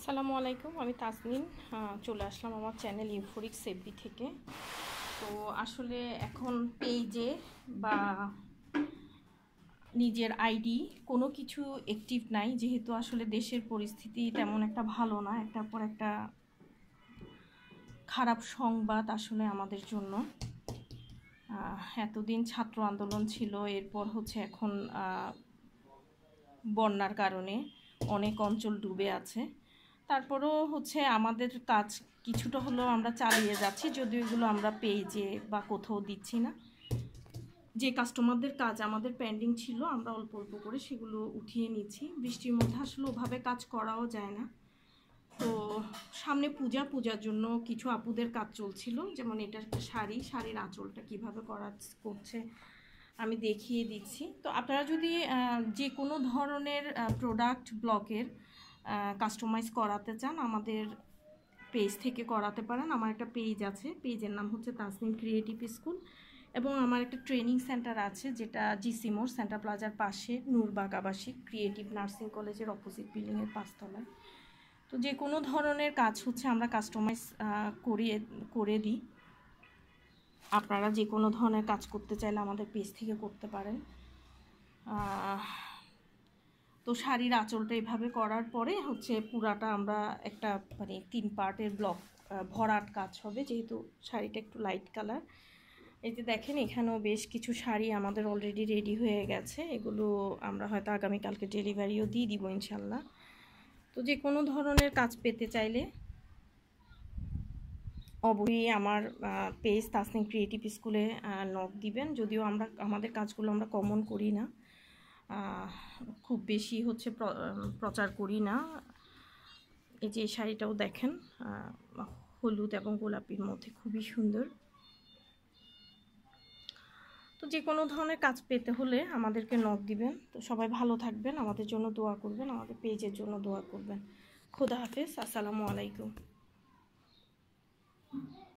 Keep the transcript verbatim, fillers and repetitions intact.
আসসালামু আলাইকুম, আমি তাসনিম চলে আসলাম আমার চ্যানেল ইউফোরিক সেফবি থেকে। তো আসলে এখন পেজে বা নিজের আইডি কোনো কিছু অ্যাক্টিভ নাই, যেহেতু আসলে দেশের পরিস্থিতি তেমন একটা ভালো না, একটার পর একটা খারাপ সংবাদ আসলে আমাদের জন্য। এতদিন ছাত্র আন্দোলন ছিল, এরপর হচ্ছে এখন বন্যার কারণে অনেক অঞ্চল ডুবে আছে। তারপরেও হচ্ছে আমাদের কাজ কিছুটা হলেও আমরা চালিয়ে যাচ্ছি, যদিও এগুলো আমরা পেজে বা কোথাও দিচ্ছি না। যে কাস্টমারদের কাজ আমাদের পেন্ডিং ছিল আমরা অল্প অল্প করে সেগুলো উঠিয়ে নিচ্ছি। বৃষ্টির মধ্যে আসলে ওভাবে কাজ করাও যায় না। তো সামনে পূজা পূজার জন্য কিছু আপুদের কাজ চলছিল, যেমন এটা একটা শাড়ি, শাড়ির আঁচলটা কীভাবে করা করছে আমি দেখিয়ে দিচ্ছি। তো আপনারা যদি যে কোনো ধরনের প্রোডাক্ট ব্লকের কাস্টমাইজ করাতে চান আমাদের পেজ থেকে করাতে পারেন। আমার একটা পেজ আছে, পেজের নাম হচ্ছে তাসনিম ক্রিয়েটিভ স্কুল, এবং আমার একটা ট্রেনিং সেন্টার আছে যেটা জিসি মোড় সেন্টার প্লাজার পাশে নূরবাগ আবাসিক ক্রিয়েটিভ নার্সিং কলেজের অপোজিট বিল্ডিংয়ের পাঁচতলায়। তো যে কোনো ধরনের কাজ হচ্ছে আমরা কাস্টমাইজ করিয়ে করে দিই। আপনারা যে কোনো ধরনের কাজ করতে চাইলে আমাদের পেজ থেকে করতে পারেন। তো শাড়ির আঁচলটা এভাবে করার পরে হচ্ছে পুরাটা আমরা একটা মানে তিন পার্টের ব্লক ভরাট কাজ হবে, যেহেতু শাড়িটা একটু লাইট কালার। এই যে দেখেন এখানেও বেশ কিছু শাড়ি আমাদের অলরেডি রেডি হয়ে গেছে, এগুলো আমরা হয়তো আগামীকালকে ডেলিভারিও দিয়ে দিব ইনশাল্লাহ। তো যে কোনো ধরনের কাজ পেতে চাইলে অবশ্যই আমার পেজ তাসনিম ক্রিয়েটিভ স্কুলে নক দিবেন। যদিও আমরা আমাদের কাজগুলো আমরা কমন করি না, খুব বেশি হচ্ছে প্রচার করি না। এই যে শাড়িটাও দেখেন হলুদ এবং গোলাপির মধ্যে খুবই সুন্দর। তো যে কোনো ধরনের কাজ পেতে হলে আমাদেরকে নক দিবেন। তো সবাই ভালো থাকবেন, আমাদের জন্য দোয়া করবেন, আমাদের পেজের জন্য দোয়া করবেন। খোদা হাফেজ, আসসালামু আলাইকুম।